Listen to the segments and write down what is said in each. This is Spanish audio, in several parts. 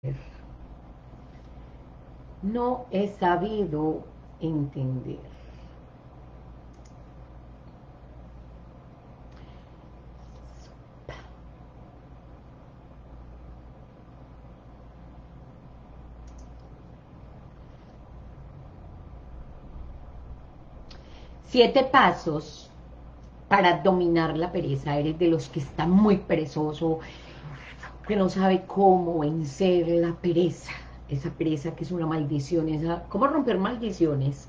No he sabido entender. Siete pasos para dominar la pereza. Eres de los que está muy perezoso, que no sabe cómo vencer la pereza. Esa pereza que es una maldición. ¿Cómo romper maldiciones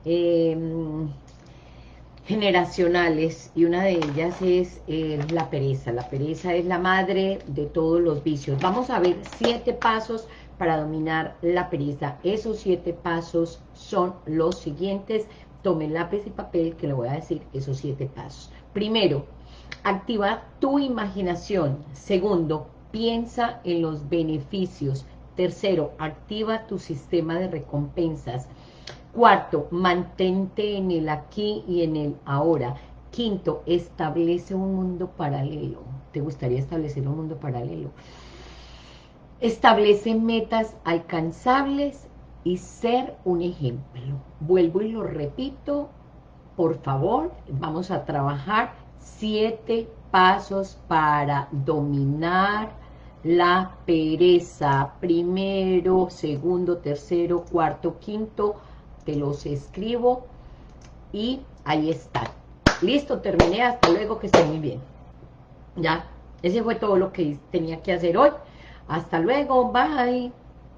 generacionales? Y una de ellas es la pereza. La pereza es la madre de todos los vicios. Vamos a ver 7 pasos para dominar la pereza. Esos 7 pasos son los siguientes. Tomen lápiz y papel que le voy a decir esos 7 pasos. Primero, activa tu imaginación. Segundo, piensa en los beneficios. Tercero, activa tu sistema de recompensas. Cuarto, mantente en el aquí y en el ahora. Quinto, establece un mundo paralelo. ¿Te gustaría establecer un mundo paralelo? Establece metas alcanzables y ser un ejemplo. Vuelvo y lo repito, por favor, vamos a trabajar 7 pasos para dominar la pereza. Primero, segundo, tercero, cuarto, quinto, te los escribo y ahí está. Listo, terminé, hasta luego, que esté muy bien. Ya, ese fue todo lo que tenía que hacer hoy. Hasta luego, bye.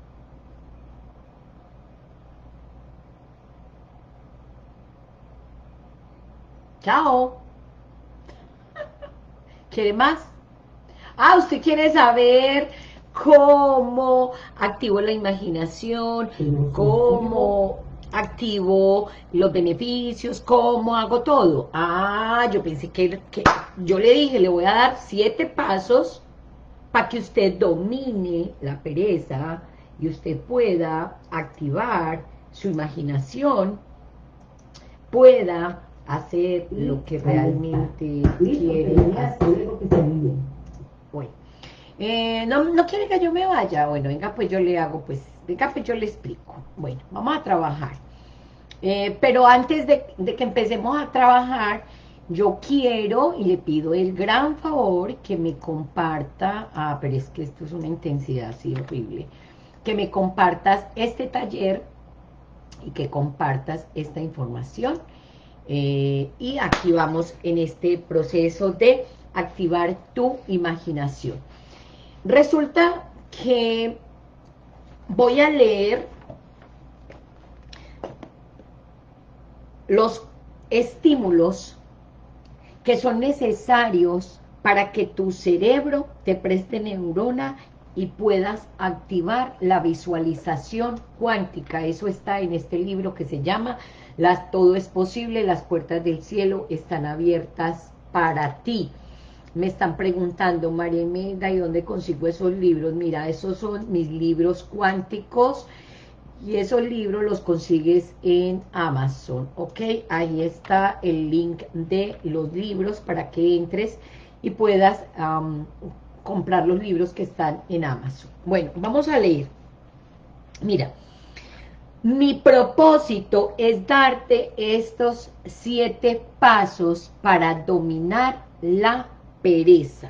Chao. ¿Quiere más? Ah, usted quiere saber cómo activo la imaginación, cómo activo los beneficios, cómo hago todo. Ah, yo pensé que yo le dije, le voy a dar 7 pasos para que usted domine la pereza y usted pueda activar su imaginación, pueda hacer lo que realmente quiere hacer. Bueno. No quiere que yo me vaya. Bueno, venga, pues yo le hago, pues, venga, pues yo le explico. Bueno, vamos a trabajar. Pero antes de que empecemos a trabajar, yo quiero y le pido el gran favor que me comparta, pero es que esto es una intensidad así horrible, que me compartas este taller y que compartas esta información. Y aquí vamos en este proceso de activar tu imaginación. Resulta que voy a leer los estímulos que son necesarios para que tu cerebro te preste neurona y puedas activar la visualización cuántica. Eso está en este libro que se llama Todo es posible, las puertas del cielo están abiertas para ti. Me están preguntando, María Imelda, ¿y dónde consigo esos libros? Mira, esos son mis libros cuánticos y esos libros los consigues en Amazon, ¿ok? Ahí está el link de los libros para que entres y puedas comprar los libros que están en Amazon. Bueno, vamos a leer. Mira, mi propósito es darte estos 7 pasos para dominar la pereza,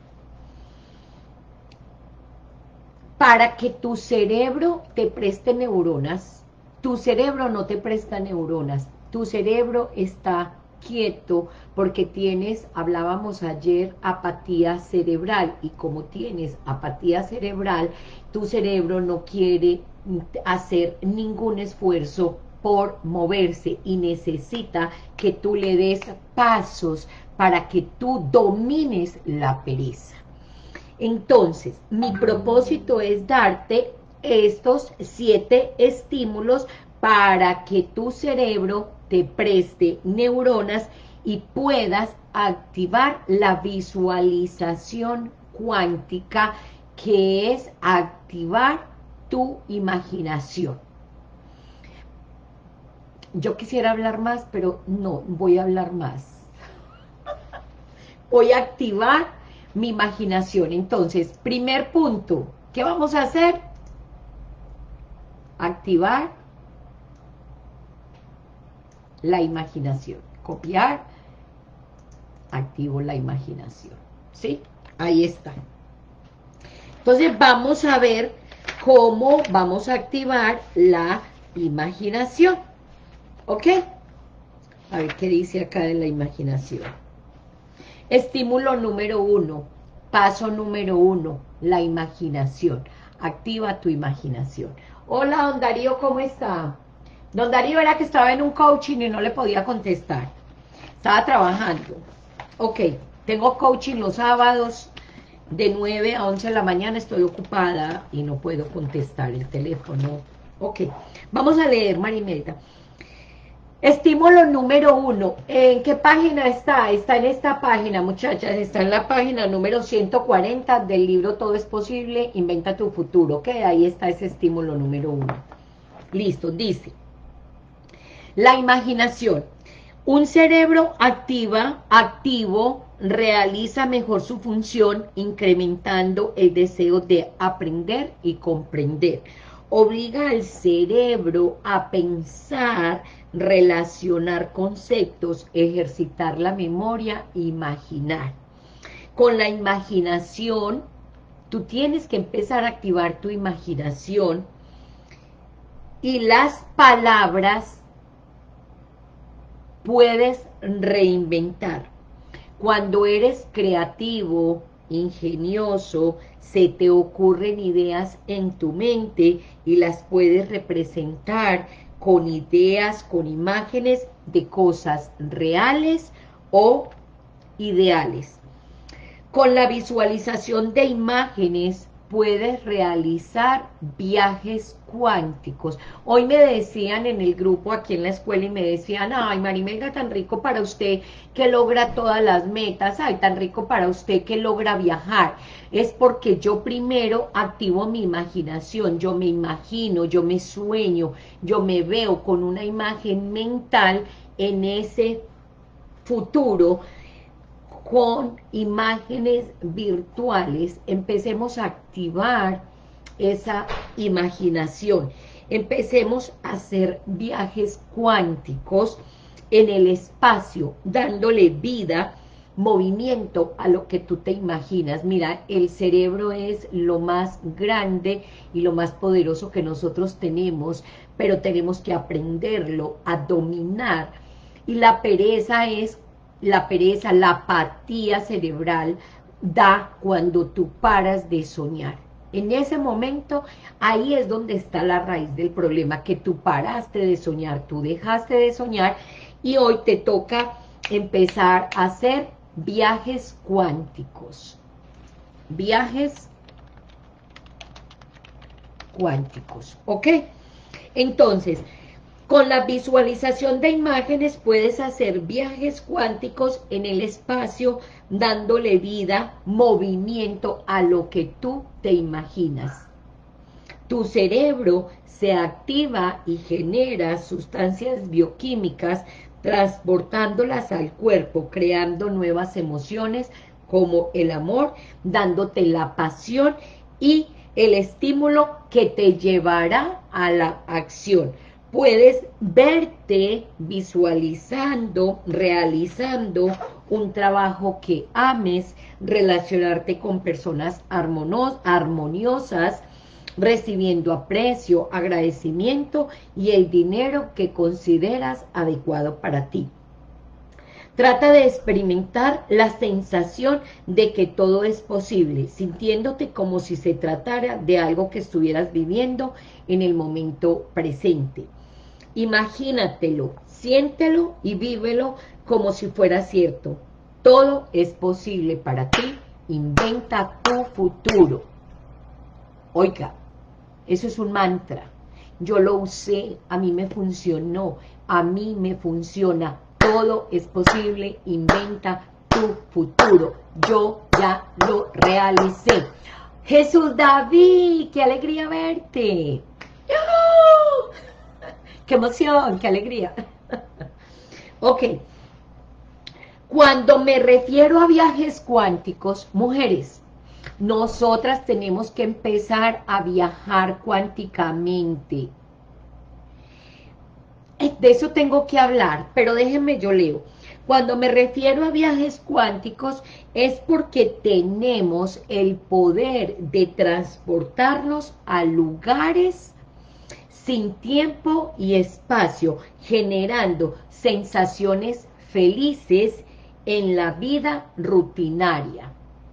para que tu cerebro te preste neuronas. Tu cerebro no te presta neuronas, tu cerebro está quieto porque tienes, hablábamos ayer, apatía cerebral, y como tienes apatía cerebral, tu cerebro no quiere hacer ningún esfuerzo por moverse y necesita que tú le des pasos para que tú domines la pereza. Entonces, mi propósito es darte estos 7 estímulos para que tu cerebro te preste neuronas y puedas activar la visualización cuántica, que es activar tu imaginación. Yo quisiera hablar más, pero no voy a hablar más. Voy a activar mi imaginación. Entonces, primer punto, ¿Qué vamos a hacer? Activar la imaginación. Copiar, activo la imaginación. ¿Sí? Ahí está. Entonces vamos a ver cómo vamos a activar la imaginación. ¿Ok? A ver qué dice acá de la imaginación. Estímulo número 1. Paso número 1. La imaginación. Activa tu imaginación. Hola, don Darío, ¿cómo está? Don Darío era que estaba en un coaching y no le podía contestar. Estaba trabajando. Ok, tengo coaching los sábados de 9 a 11 de la mañana, estoy ocupada y no puedo contestar el teléfono. Ok, vamos a leer, Marimelda. Estímulo número 1. ¿En qué página está? Está en esta página, muchachas. Está en la página número 140 del libro Todo es posible, inventa tu futuro. Ok, ahí está ese estímulo número 1. Listo, dice. La imaginación. Un cerebro activo realiza mejor su función, incrementando el deseo de aprender y comprender. Obliga al cerebro a pensar, relacionar conceptos, ejercitar la memoria, imaginar. Con la imaginación, tú tienes que empezar a activar tu imaginación y las palabras puedes reinventar. Cuando eres creativo, ingenioso, se te ocurren ideas en tu mente y las puedes representar con ideas, con imágenes de cosas reales o ideales. Con la visualización de imágenes puedes realizar viajes cuánticos. Hoy me decían en el grupo aquí en la escuela y me decían, ay, Marimelda, tan rico para usted que logra todas las metas, ay, tan rico para usted que logra viajar. Es porque yo primero activo mi imaginación, yo me imagino, yo me sueño, yo me veo con una imagen mental en ese futuro. Con imágenes virtuales, empecemos a activar esa imaginación. Empecemos a hacer viajes cuánticos en el espacio, dándole vida, movimiento a lo que tú te imaginas. Mira, el cerebro es lo más grande y lo más poderoso que nosotros tenemos, pero tenemos que aprenderlo a dominar. Y la pereza, la apatía cerebral da cuando tú paras de soñar. En ese momento, ahí es donde está la raíz del problema, que tú paraste de soñar, tú dejaste de soñar y hoy te toca empezar a hacer viajes cuánticos. Viajes cuánticos, ¿ok? Entonces, con la visualización de imágenes puedes hacer viajes cuánticos en el espacio, dándole vida, movimiento a lo que tú te imaginas. Tu cerebro se activa y genera sustancias bioquímicas, transportándolas al cuerpo, creando nuevas emociones como el amor, dándote la pasión y el estímulo que te llevará a la acción. Puedes verte visualizando, realizando un trabajo que ames, relacionarte con personas armoniosas, recibiendo aprecio, agradecimiento y el dinero que consideras adecuado para ti. Trata de experimentar la sensación de que todo es posible, sintiéndote como si se tratara de algo que estuvieras viviendo en el momento presente. Imagínatelo, siéntelo y vívelo como si fuera cierto. Todo es posible para ti. Inventa tu futuro. Oiga, eso es un mantra. Yo lo usé, a mí me funcionó, a mí me funciona. Todo es posible, inventa tu futuro. Yo ya lo realicé. Jesús David, qué alegría verte. ¡Oh! ¡Qué emoción, qué alegría! Ok. Cuando me refiero a viajes cuánticos, mujeres, Nosotras tenemos que empezar a viajar cuánticamente. De eso tengo que hablar, pero déjenme yo leo. Cuando me refiero a viajes cuánticos es porque tenemos el poder de transportarnos a lugares sin tiempo y espacio, generando sensaciones felices en la vida rutinaria.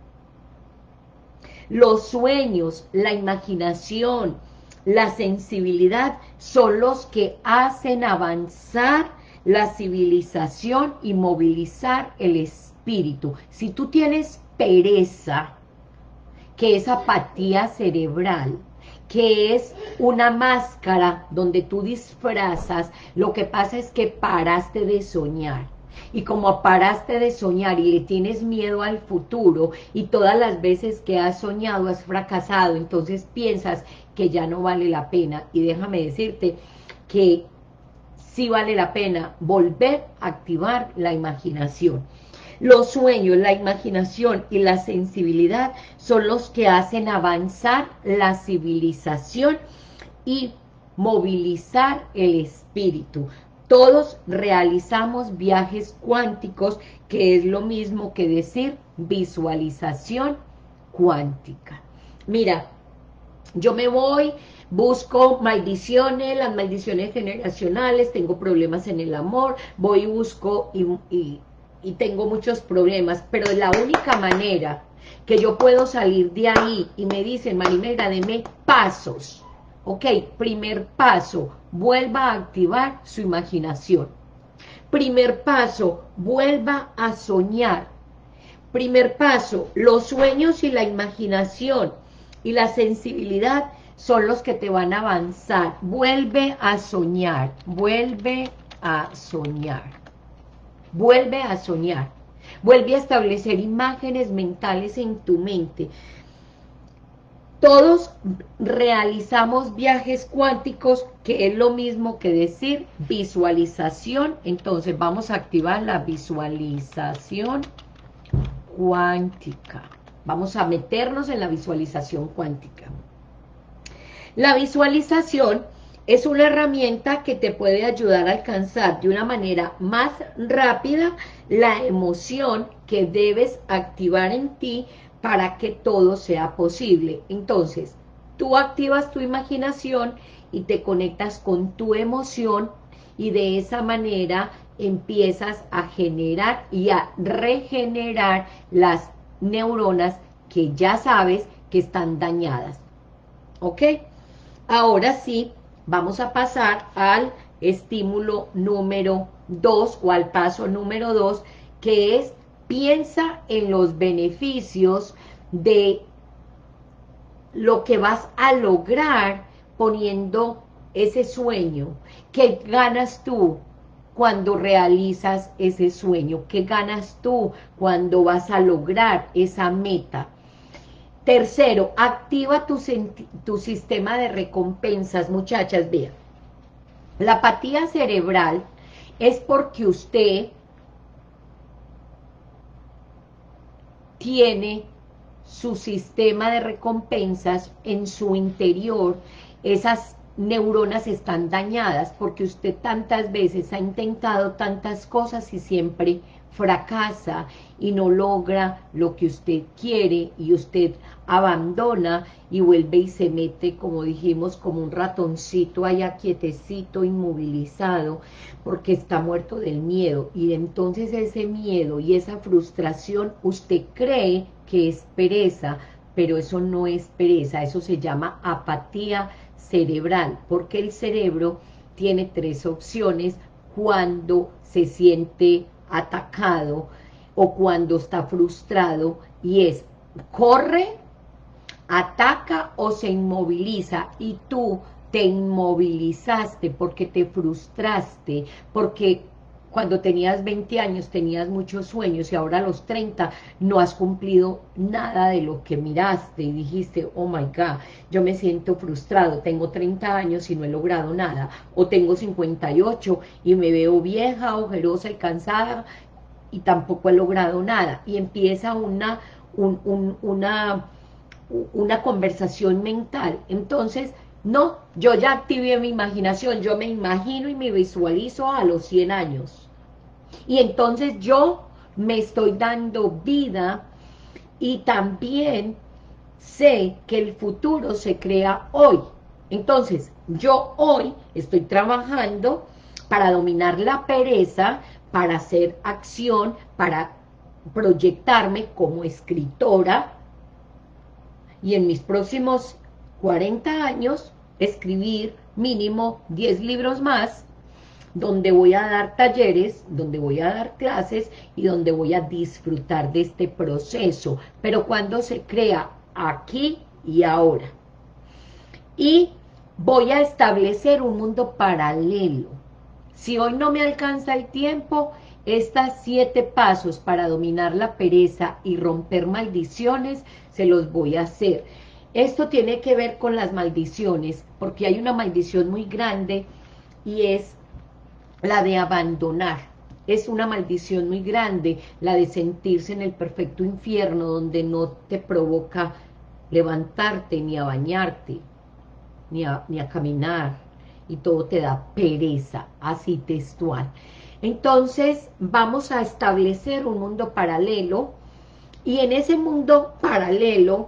Los sueños, la imaginación, la sensibilidad son los que hacen avanzar la civilización y movilizar el espíritu. Si tú tienes pereza, que es apatía cerebral, que es una máscara donde tú disfrazas, lo que pasa es que paraste de soñar. Y como paraste de soñar y le tienes miedo al futuro y todas las veces que has soñado has fracasado, entonces piensas que ya no vale la pena. Y déjame decirte que sí vale la pena volver a activar la imaginación. Los sueños, la imaginación y la sensibilidad son los que hacen avanzar la civilización y movilizar el espíritu. Todos realizamos viajes cuánticos, que es lo mismo que decir visualización cuántica. Mira, yo me voy, busco maldiciones, las maldiciones generacionales, tengo problemas en el amor, voy y busco y tengo muchos problemas, pero la única manera que yo puedo salir de ahí, y me dicen, Marimelda, deme pasos. Ok, primer paso, vuelva a activar su imaginación. Primer paso, vuelva a soñar. Primer paso, los sueños y la imaginación y la sensibilidad son los que te van a avanzar. Vuelve a soñar, vuelve a soñar. Vuelve a soñar. Vuelve a establecer imágenes mentales en tu mente. Todos realizamos viajes cuánticos, que es lo mismo que decir visualización. Entonces vamos a activar la visualización cuántica. Vamos a meternos en la visualización cuántica. La visualización es una herramienta que te puede ayudar a alcanzar de una manera más rápida la emoción que debes activar en ti para que todo sea posible. Entonces, tú activas tu imaginación y te conectas con tu emoción y de esa manera empiezas a generar y a regenerar las neuronas que ya sabes que están dañadas. ¿Ok? Ahora sí, vamos a pasar al estímulo número 2 o al paso número 2, que es piensa en los beneficios de lo que vas a lograr poniendo ese sueño. ¿Qué ganas tú cuando realizas ese sueño? ¿Qué ganas tú cuando vas a lograr esa meta? Tercero, activa tu sistema de recompensas, muchachas, vean. La apatía cerebral es porque usted tiene su sistema de recompensas en su interior, esas neuronas están dañadas porque usted tantas veces ha intentado tantas cosas y siempre fracasa y no logra lo que usted quiere y usted abandona y vuelve y se mete, como dijimos, como un ratoncito allá quietecito, inmovilizado, porque está muerto del miedo. Y entonces ese miedo y esa frustración usted cree que es pereza, pero eso no es pereza, eso se llama apatía cerebral, porque el cerebro tiene tres opciones cuando se siente atacado o cuando está frustrado, y es corre, ataca o se inmoviliza, y tú te inmovilizaste porque te frustraste, porque cuando tenías 20 años tenías muchos sueños y ahora a los 30 no has cumplido nada de lo que miraste y dijiste, oh my God, yo me siento frustrado, tengo 30 años y no he logrado nada, o tengo 58 y me veo vieja, ojerosa y cansada y tampoco he logrado nada, y empieza una una conversación mental. Entonces, no, yo ya activé mi imaginación, yo me imagino y me visualizo a los 100 años. Y entonces yo me estoy dando vida y también sé que el futuro se crea hoy. Entonces, yo hoy estoy trabajando para dominar la pereza, para hacer acción, para proyectarme como escritora, y en mis próximos 40 años escribir mínimo 10 libros más, donde voy a dar talleres, donde voy a dar clases y donde voy a disfrutar de este proceso, pero cuando se crea aquí y ahora. Y voy a establecer un mundo paralelo. Si hoy no me alcanza el tiempo, estos 7 pasos para dominar la pereza y romper maldiciones, se los voy a hacer. Esto tiene que ver con las maldiciones, porque hay una maldición muy grande y es la de abandonar. Es una maldición muy grande, la de sentirse en el perfecto infierno, donde no te provoca levantarte, ni a bañarte, ni a caminar, y todo te da pereza, así textual. Entonces, vamos a establecer un mundo paralelo, y en ese mundo paralelo,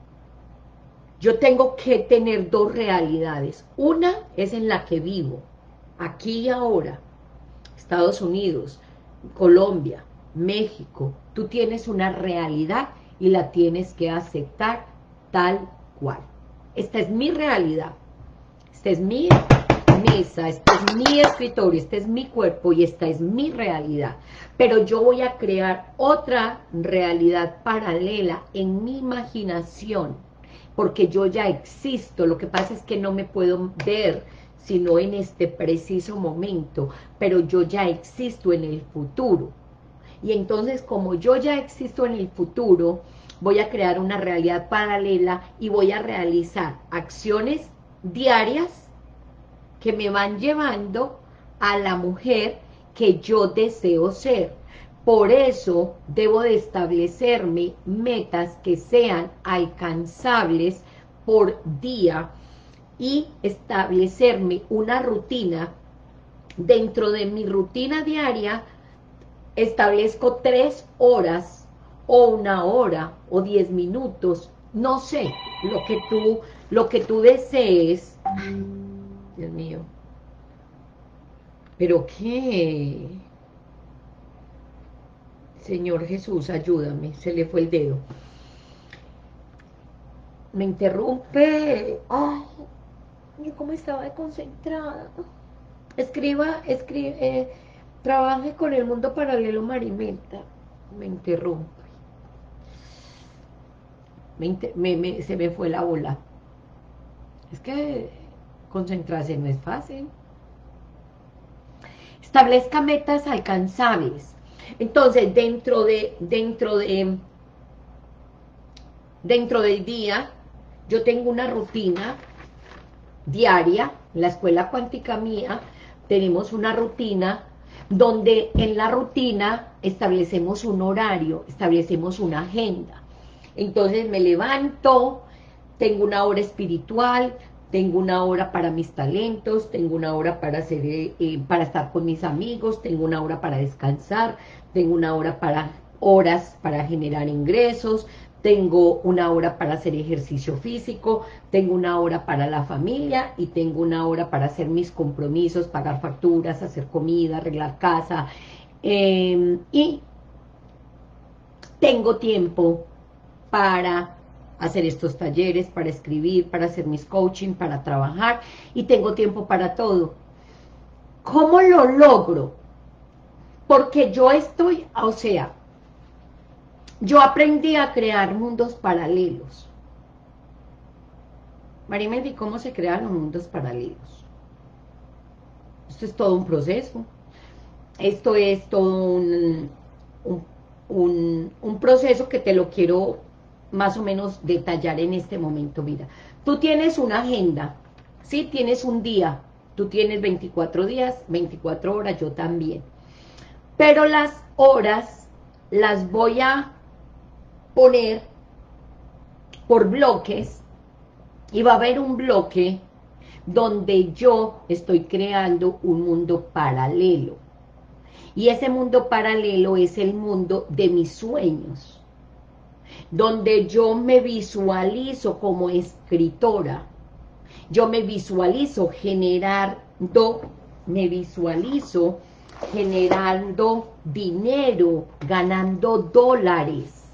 yo tengo que tener 2 realidades. Una es en la que vivo, aquí y ahora, Estados Unidos, Colombia, México. Tú tienes una realidad y la tienes que aceptar tal cual. Esta es mi realidad, esta es mi mesa, este es mi escritorio, este es mi cuerpo y esta es mi realidad. Pero yo voy a crear otra realidad paralela en mi imaginación, porque yo ya existo. Lo que pasa es que no me puedo ver sino en este preciso momento, pero yo ya existo en el futuro. Y entonces, como yo ya existo en el futuro, voy a crear una realidad paralela y voy a realizar acciones diarias que me van llevando a la mujer que yo deseo ser. Por eso debo de establecerme metas que sean alcanzables por día y establecerme una rutina. Dentro de mi rutina diaria establezco 3 horas o 1 hora o 10 minutos, no sé, lo que tú desees. Dios mío, pero qué, Señor Jesús, ayúdame, se le fue el dedo. Me interrumpe. Ay, yo como estaba concentrada. Trabaje con el mundo paralelo, Marimenta. Me interrumpe. Se me fue la bola. Es que concentrarse no es fácil. Establezca metas alcanzables. Entonces, dentro del día, yo tengo una rutina diaria. En la escuela cuántica mía tenemos una rutina donde en la rutina establecemos un horario, establecemos una agenda. Entonces me levanto, tengo una hora espiritual, tengo una hora para mis talentos, tengo una hora para para estar con mis amigos, tengo una hora para descansar, tengo una hora para generar ingresos, tengo una hora para hacer ejercicio físico, tengo una hora para la familia y tengo una hora para hacer mis compromisos, pagar facturas, hacer comida, arreglar casa, y tengo tiempo para hacer estos talleres, para escribir, para hacer mis coaching, para trabajar, y tengo tiempo para todo. ¿Cómo lo logro? Porque yo yo aprendí a crear mundos paralelos. Marimeldi, ¿cómo se crean los mundos paralelos? Esto es todo un proceso. Esto es todo un proceso que te lo quiero más o menos detallar en este momento. Mira, tú tienes una agenda, ¿sí? Tienes un día, tú tienes 24 días, 24 horas, yo también. Pero las horas las voy a poner por bloques, y va a haber un bloque donde yo estoy creando un mundo paralelo. Y ese mundo paralelo es el mundo de mis sueños, donde yo me visualizo como escritora, yo me visualizo generando dinero, ganando dólares,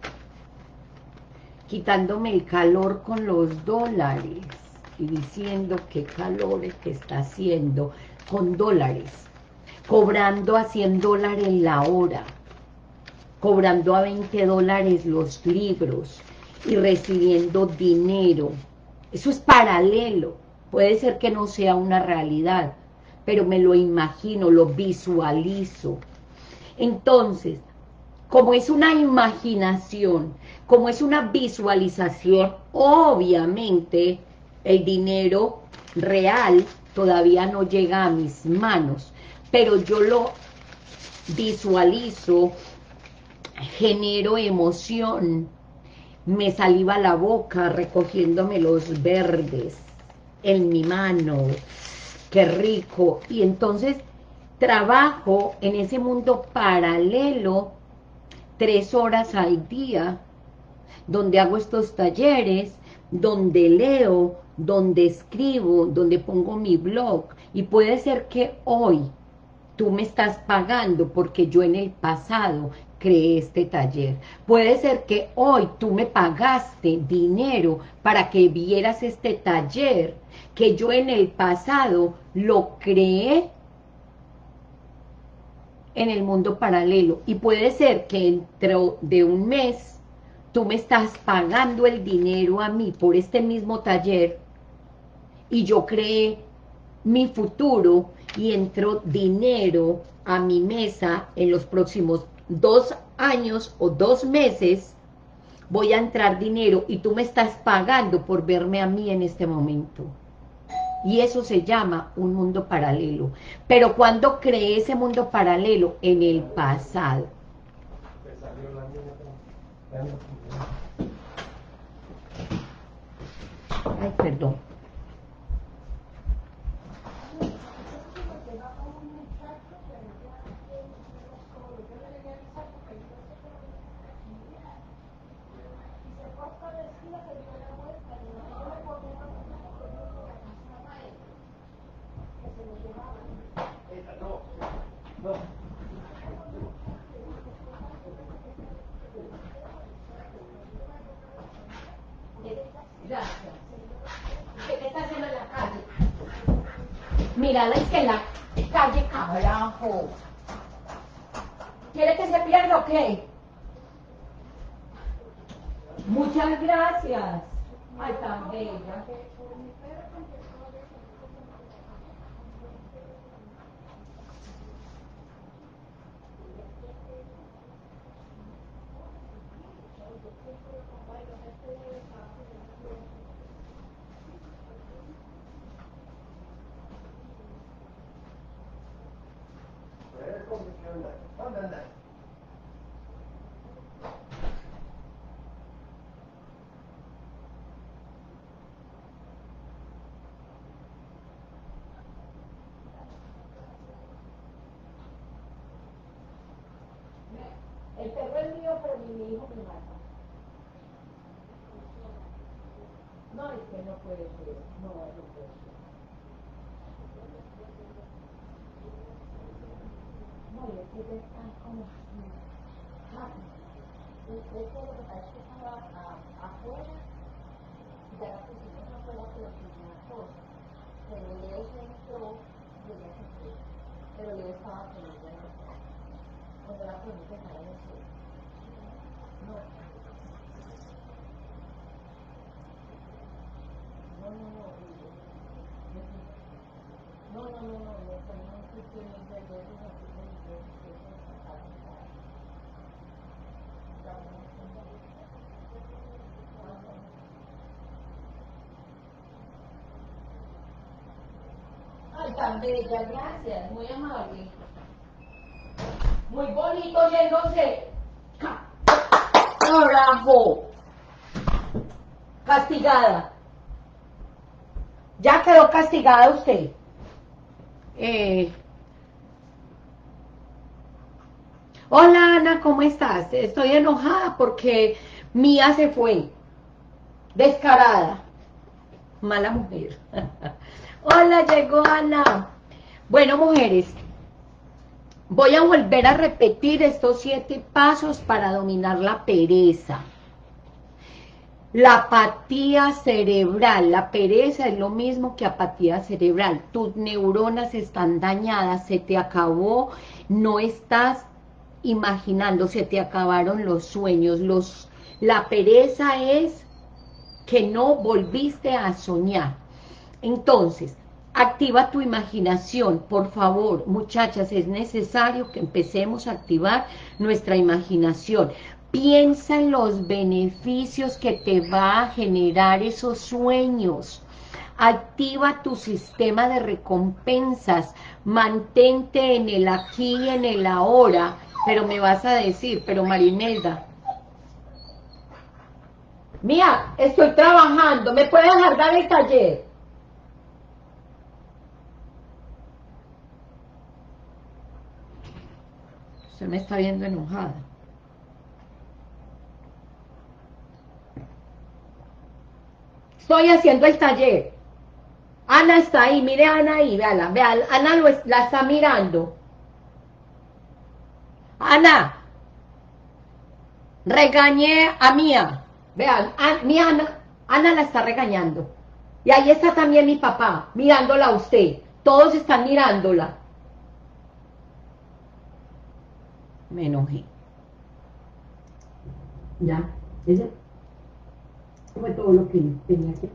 quitándome el calor con los dólares y diciendo qué calor es que está haciendo con dólares, cobrando a $100 la hora, cobrando a $20 los libros y recibiendo dinero. Eso es paralelo, puede ser que no sea una realidad, pero me lo imagino, lo visualizo. Entonces, como es una imaginación, como es una visualización, obviamente el dinero real todavía no llega a mis manos, pero yo lo visualizo, genero emoción, me saliva la boca recogiéndome los verdes en mi mano, qué rico, y entonces trabajo en ese mundo paralelo 3 horas al día, donde hago estos talleres, donde leo, donde escribo, donde pongo mi blog, y puede ser que hoy tú me estás pagando porque yo en el pasado creé este taller. Puede ser que hoy tú me pagaste dinero para que vieras este taller, que yo en el pasado lo creé en el mundo paralelo. Y puede ser que dentro de un mes tú me estás pagando el dinero a mí por este mismo taller y yo creé mi futuro y entró dinero a mi mesa en los próximos 2 años o 2 meses, voy a entrar dinero y tú me estás pagando por verme a mí en este momento. Y eso se llama un mundo paralelo. Pero cuando creé ese mundo paralelo en el pasado. Ay, perdón. Gracias. ¿Qué está haciendo en la calle? Mírala, es que en la calle, carajo. ¿Quiere que se pierda o qué? Muchas gracias. Ay, tan bella. ¿Dónde andas? El perro es mío, pero mi hijo me mata. No, es que no puede ser. No, no puede ser. No, y es que ya están como así. Es que lo que pasa es que estaba afuera, ya la pusimos afuera, pero sin una cosa. Pero Leo se entró y ella se fue. Pero Leo estaba con ella en la casa. Cuando la poniste a decir, no, no, no, no, no, no, no, no, no, no cuestiones de veces así de ay, tan bella, gracias, muy amable. Muy bonito yéndose. ¡Carajo! Castigada. Ya quedó castigada usted. Hola Ana, ¿cómo estás? Estoy enojada porque Mía se fue. Descarada. Mala mujer. Hola, llegó Ana. Bueno, mujeres, voy a volver a repetir estos 7 pasos para dominar la pereza. La apatía cerebral, la pereza es lo mismo que apatía cerebral. Tus neuronas están dañadas, se te acabó, no estás imaginando, se te acabaron los sueños. La pereza es que no volviste a soñar. Entonces, activa tu imaginación, por favor, muchachas, es necesario que empecemos a activar nuestra imaginación. Piensa en los beneficios que te va a generar esos sueños. Activa tu sistema de recompensas, mantente en el aquí y en el ahora. Pero me vas a decir, pero Marimelda, Mía, estoy trabajando, ¿me puedes alargar el taller? Se me está viendo enojada. Estoy haciendo el taller. Ana está ahí, mire a Ana ahí, véala, Ana la está mirando. Ana, regañé a Mía. Vean, Ana la está regañando. Y ahí está también mi papá, mirándola a usted. Todos están mirándola. Me enojé. Ya, ella fue todo lo que tenía que.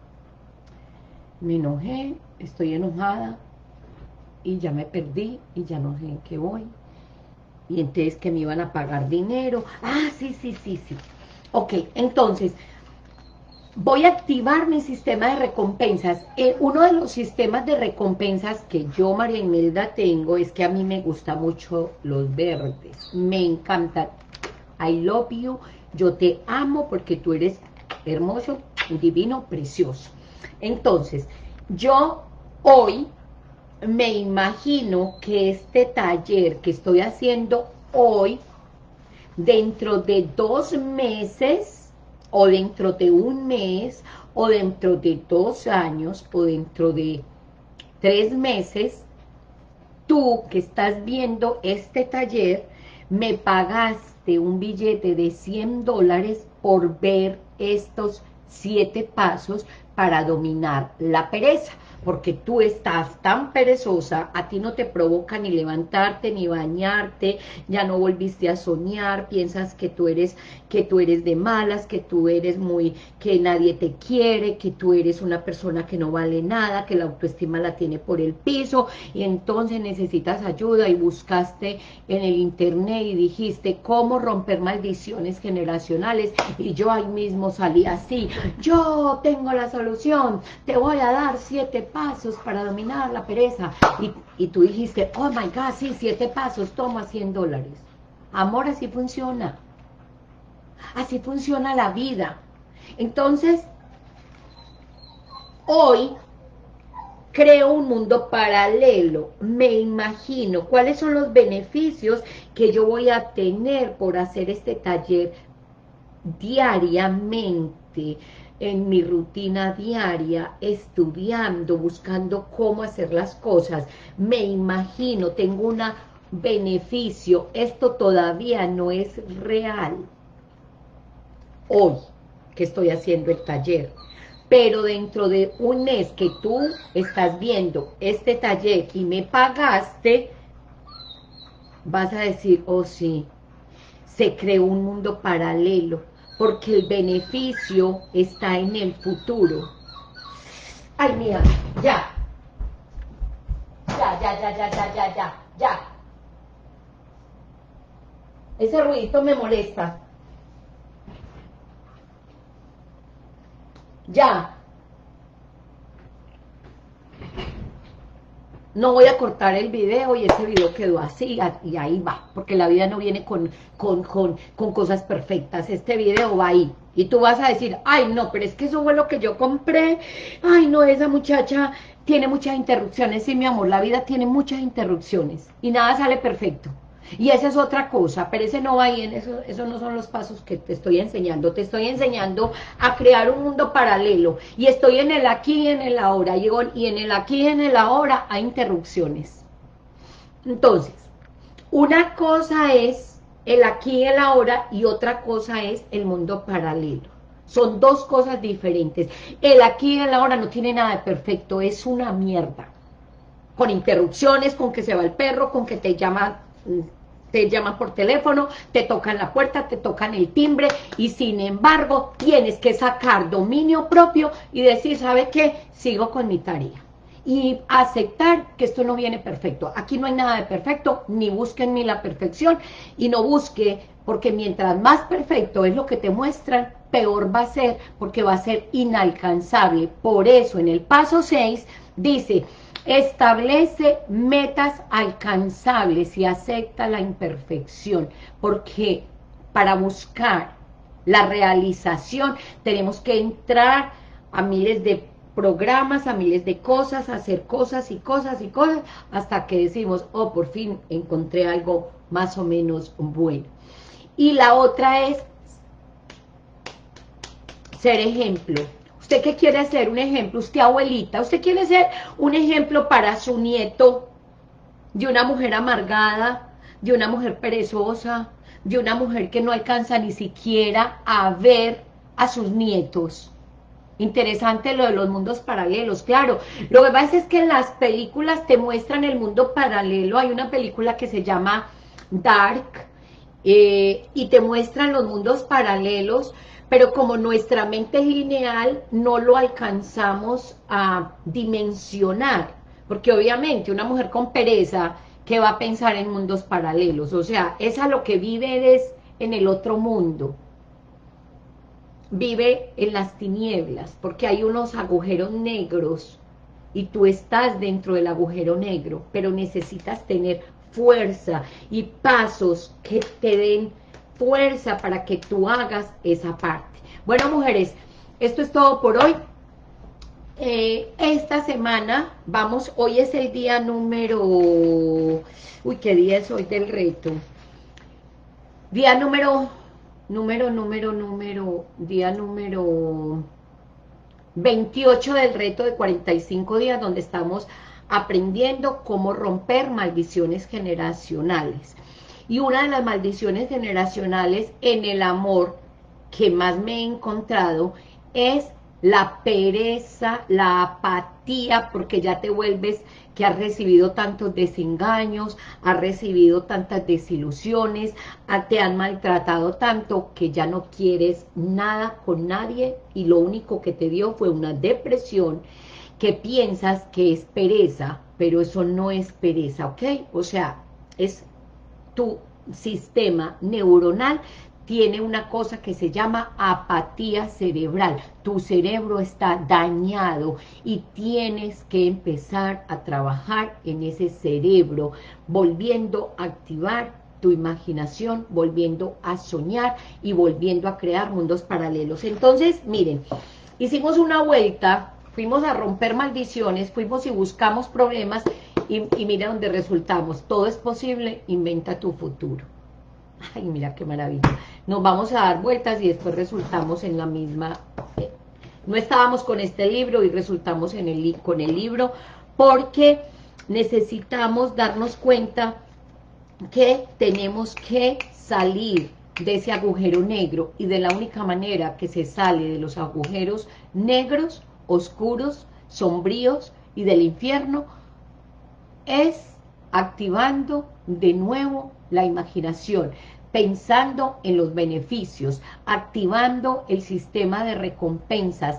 Me enojé, estoy enojada y ya me perdí y ya no sé en qué voy. Y entonces que me iban a pagar dinero. Ah, sí. Ok, entonces voy a activar mi sistema de recompensas. Uno de los sistemas de recompensas que yo, María Imelda, tengo es que a mí me gustan mucho los verdes. Me encantan. I love you. Yo te amo porque tú eres hermoso, divino, precioso. Entonces, yo hoy me imagino que este taller que estoy haciendo hoy, dentro de 2 meses, o dentro de 1 mes, o dentro de 2 años, o dentro de 3 meses, tú que estás viendo este taller, me pagaste un billete de $100 por ver estos 7 pasos para dominar la pereza, porque tú estás tan perezosa, a ti no te provoca ni levantarte, ni bañarte, ya no volviste a soñar, piensas que tú eres de malas, que tú eres que nadie te quiere, que tú eres una persona que no vale nada, que la autoestima la tiene por el piso, y entonces necesitas ayuda, y buscaste en el internet y dijiste, ¿cómo romper maldiciones generacionales? Y yo ahí mismo salí así, yo tengo la solución, te voy a dar 7 pasos para dominar la pereza, y tú dijiste, oh my God, sí, 7 pasos, toma $100. Amor, así funciona la vida. Entonces, hoy creo un mundo paralelo, me imagino cuáles son los beneficios que yo voy a tener por hacer este taller diariamente, en mi rutina diaria, estudiando, buscando cómo hacer las cosas. Me imagino, tengo un beneficio, esto todavía no es real, hoy que estoy haciendo el taller, pero dentro de 1 mes que tú estás viendo este taller y me pagaste, vas a decir, oh sí, se creó un mundo paralelo, porque el beneficio está en el futuro. Ay, mía, ya. Ese ruidito me molesta. Ya. no voy a cortar el video y ese video quedó así y ahí va, porque la vida no viene con cosas perfectas, este video va ahí. Y tú vas a decir, ay no, pero es que eso fue lo que yo compré, ay no, esa muchacha tiene muchas interrupciones. Sí, mi amor, la vida tiene muchas interrupciones y nada sale perfecto. Y esa es otra cosa, pero ese no va ahí, en eso no son los pasos que te estoy enseñando a crear un mundo paralelo, y estoy en el aquí y en el ahora, y en el aquí y en el ahora hay interrupciones. Entonces, una cosa es el aquí y el ahora, y otra cosa es el mundo paralelo. Son dos cosas diferentes. El aquí y el ahora no tiene nada de perfecto, es una mierda. Con interrupciones, con que se va el perro, con que te llaman por teléfono, te tocan la puerta, te tocan el timbre, y sin embargo tienes que sacar dominio propio y decir, ¿sabe qué? Sigo con mi tarea. Y aceptar que esto no viene perfecto. Aquí no hay nada de perfecto, ni busquen ni la perfección, y no busque, porque mientras más perfecto es lo que te muestran, peor va a ser, porque va a ser inalcanzable. Por eso en el paso 6 dice, establece metas alcanzables y acepta la imperfección, porque para buscar la realización tenemos que entrar a miles de programas, a miles de cosas, hacer cosas y cosas y cosas, hasta que decimos, oh, por fin encontré algo más o menos bueno. Y la otra es ser ejemplo. ¿Usted qué quiere ser? Un ejemplo. Usted, abuelita, ¿usted quiere ser un ejemplo para su nieto de una mujer amargada, de una mujer perezosa, de una mujer que no alcanza ni siquiera a ver a sus nietos? Interesante lo de los mundos paralelos, claro. Lo que pasa es que en las películas te muestran el mundo paralelo. Hay una película que se llama Dark, y te muestran los mundos paralelos, pero como nuestra mente es lineal, no lo alcanzamos a dimensionar, porque obviamente una mujer con pereza, que va a pensar en mundos paralelos, o sea, es a lo que vive eres en el otro mundo, vive en las tinieblas, porque hay unos agujeros negros, y tú estás dentro del agujero negro, pero necesitas tener fuerza y pasos que te den fuerza para que tú hagas esa parte. Bueno, mujeres, esto es todo por hoy. Esta semana vamos, hoy es el día número, uy, ¿qué día es hoy del reto? Día día número 28 del reto de 45 días, donde estamos aprendiendo cómo romper maldiciones generacionales. Y una de las maldiciones generacionales en el amor que más me he encontrado es la pereza, la apatía, porque ya te vuelves que has recibido tantos desengaños, has recibido tantas desilusiones, te han maltratado tanto que ya no quieres nada con nadie, y lo único que te dio fue una depresión que piensas que es pereza, pero eso no es pereza, ¿ok? O sea, es tu sistema neuronal tiene una cosa que se llama apatía cerebral. Tu cerebro está dañado y tienes que empezar a trabajar en ese cerebro, volviendo a activar tu imaginación, volviendo a soñar y volviendo a crear mundos paralelos. Entonces, miren, hicimos una vuelta, fuimos a romper maldiciones, fuimos y buscamos problemas, y mira dónde resultamos. Todo es posible, inventa tu futuro. Ay, mira qué maravilla. Nos vamos a dar vueltas y después resultamos en la misma. No estábamos con este libro y resultamos con el libro, porque necesitamos darnos cuenta que tenemos que salir de ese agujero negro, y de la única manera que se sale de los agujeros negros, oscuros, sombríos y del infierno es activando de nuevo la imaginación, pensando en los beneficios, activando el sistema de recompensas,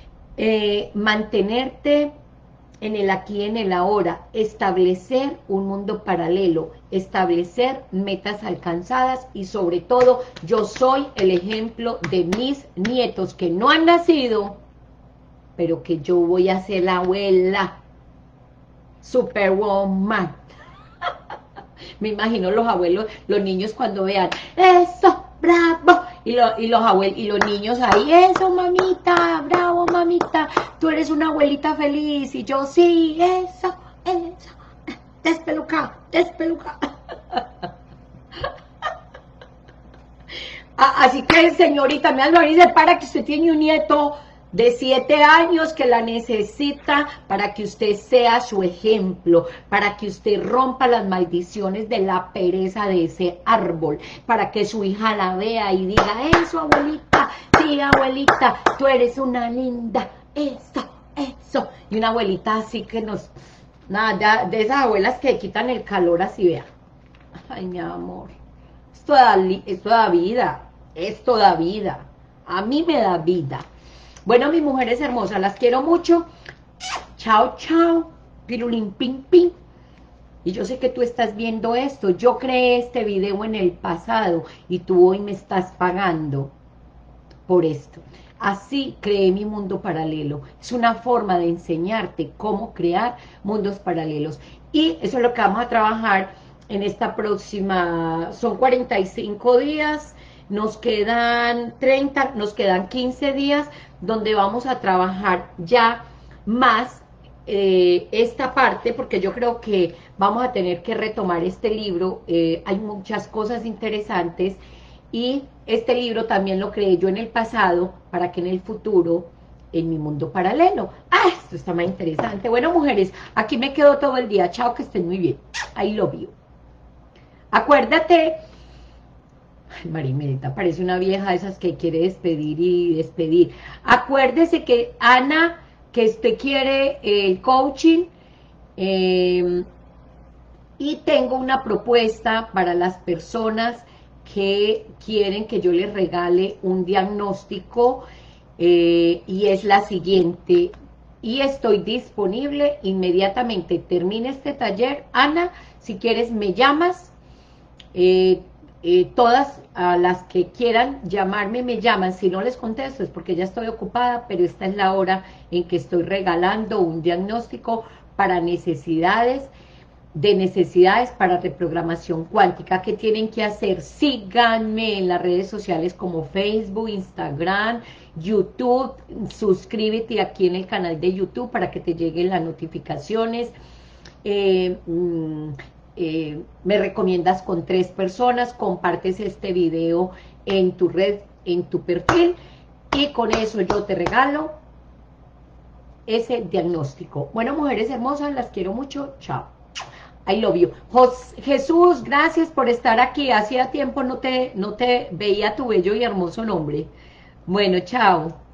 mantenerte en el aquí y en el ahora, establecer un mundo paralelo, establecer metas alcanzadas, y sobre todo, yo soy el ejemplo de mis nietos que no han nacido, pero que yo voy a ser la abuela. Superwoman. Me imagino los abuelos, los niños cuando vean, eso, bravo, y los abuelos, y los niños ahí, eso, mamita, bravo, mamita, tú eres una abuelita feliz, y yo, sí, eso, despeluca, despeluca. Así que, señorita, me dice, para que usted tiene un nieto de 7 años que la necesita para que usted sea su ejemplo, para que usted rompa las maldiciones de la pereza de ese árbol, para que su hija la vea y diga, eso, abuelita, sí, abuelita, tú eres una linda, eso, y una abuelita así que nos, nada, de esas abuelas que quitan el calor así, vea, ay, mi amor, esto da vida, esto da vida, a mí me da vida. Bueno, mis mujeres hermosas, las quiero mucho. Chao, chao. Pirulín, pin, pin. Y yo sé que tú estás viendo esto. Yo creé este video en el pasado y tú hoy me estás pagando por esto. Así creé mi mundo paralelo. Es una forma de enseñarte cómo crear mundos paralelos. Y eso es lo que vamos a trabajar en esta próxima... Son 45 días... Nos quedan 30, nos quedan 15 días donde vamos a trabajar ya más esta parte, porque yo creo que vamos a tener que retomar este libro. Hay muchas cosas interesantes y este libro también lo creé yo en el pasado para que en el futuro, en mi mundo paralelo. ¡Ah! Esto está más interesante. Bueno, mujeres, aquí me quedo todo el día. Chao, que estén muy bien. I love you. Acuérdate... Ay, Marimelita, parece una vieja de esas que quiere despedir y despedir. Acuérdese que Ana, que usted quiere el coaching, y tengo una propuesta para las personas que quieren que yo les regale un diagnóstico, y es la siguiente, y estoy disponible inmediatamente. Termine este taller, Ana, si quieres me llamas, todas a las que quieran llamarme me llaman. Si no les contesto es porque ya estoy ocupada, pero esta es la hora en que estoy regalando un diagnóstico para necesidades para reprogramación cuántica. ¿Qué tienen que hacer? Síganme en las redes sociales como Facebook, Instagram, YouTube, suscríbete aquí en el canal de YouTube para que te lleguen las notificaciones. Me recomiendas con 3 personas, compartes este video en tu red, en tu perfil, y con eso yo te regalo ese diagnóstico. Bueno, mujeres hermosas, las quiero mucho, chao. I love you. Jesús, gracias por estar aquí, hacía tiempo no te veía tu bello y hermoso nombre. Bueno, chao.